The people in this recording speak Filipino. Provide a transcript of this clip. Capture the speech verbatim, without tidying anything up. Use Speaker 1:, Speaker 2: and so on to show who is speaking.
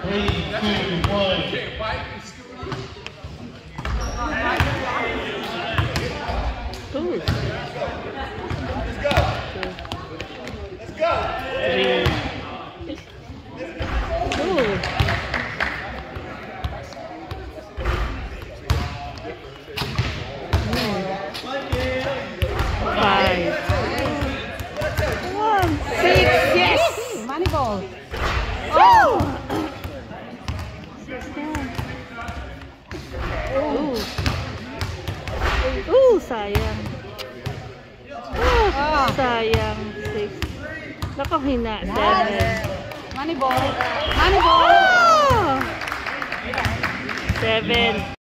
Speaker 1: Three, two, one.
Speaker 2: Two.
Speaker 3: Let's go. Let's go.
Speaker 2: Three. Two. Five. One. Six. Yes.
Speaker 4: Money ball.
Speaker 2: Oh. Ooh. Ooh, sayang. Oh, sayang. Six. Naku, hina. Seven.
Speaker 4: Money ball. Money ball.
Speaker 2: Oh! Seven.